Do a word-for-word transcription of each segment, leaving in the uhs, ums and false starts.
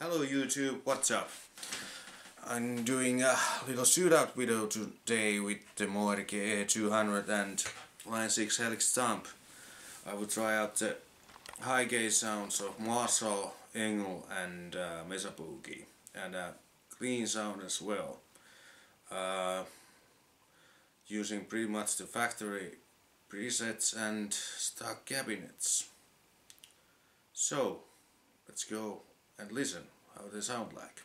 Hello YouTube, what's up? I'm doing a little shootout video today with the Moerke E two hundred and Line six Helix Thumb. I will try out the high gain sounds of Marshall, Engel and uh, Mesa Boogie, and a clean sound as well, uh, using pretty much the factory presets and stock cabinets. So let's go and listen how they sound like.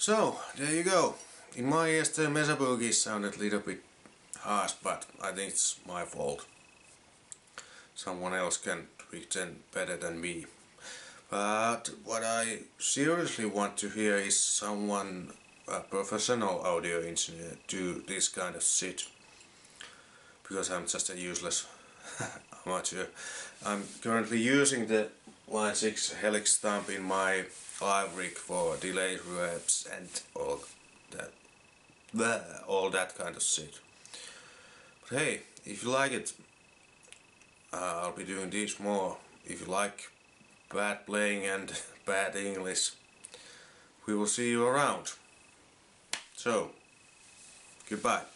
So, there you go. In my ears the Mesa Boogie sounded a little bit harsh, but I think it's my fault. Someone else can pretend better than me. But what I seriously want to hear is someone, a professional audio engineer, do this kind of shit. Because I'm just a useless amateur. I'm currently using the Line six Helix Thumb in my live rig for delay reverbs and all that, bleh, all that kind of shit. But hey, if you like it, uh, I'll be doing this more. If you like bad playing and bad English, we will see you around. So, goodbye.